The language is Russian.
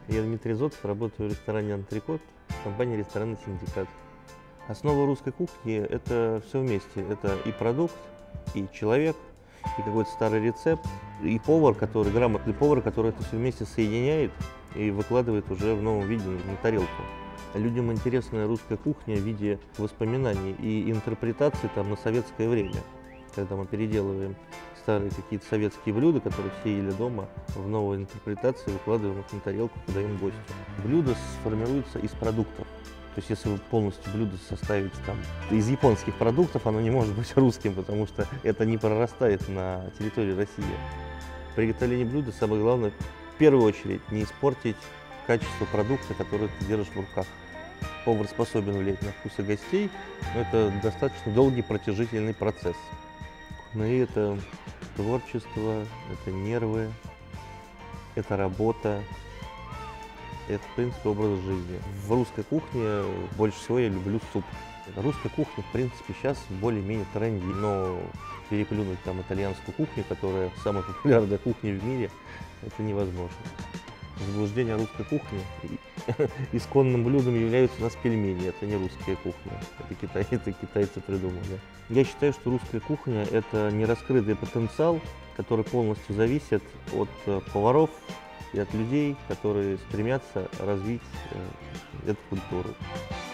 Я Дмитрий Зотов, работаю в ресторане «Антрекот», компании «Ресторанный синдикат». Основа русской кухни – это все вместе. Это и продукт, и человек, и какой-то старый рецепт, и повар, грамотный повар, который это все вместе соединяет и выкладывает уже в новом виде на тарелку. Людям интересна русская кухня в виде воспоминаний и интерпретаций на советское время, когда мы переделываем старые какие-то советские блюда, которые все ели дома, в новой интерпретации выкладываем их на тарелку, подаем гостю. Блюдо сформируется из продуктов. То есть если вы полностью блюдо составите из японских продуктов, оно не может быть русским, потому что это не прорастает на территории России. При приготовлении блюда самое главное, в первую очередь, не испортить качество продукта, который ты держишь в руках. Повар способен влиять на вкусы гостей, но это достаточно долгий протяжительный процесс. И это творчество, это нервы, это работа, это, в принципе, образ жизни. В русской кухне больше всего я люблю суп. Русская кухня, в принципе, сейчас более-менее тренди, но переплюнуть итальянскую кухню, которая самая популярная кухня в мире, это невозможно. Заблуждение русской кухни. Исконным блюдом являются у нас пельмени. Это не русская кухня. Это китайцы придумали. Я считаю, что русская кухня – это нераскрытый потенциал, который полностью зависит от поваров и от людей, которые стремятся развить эту культуру.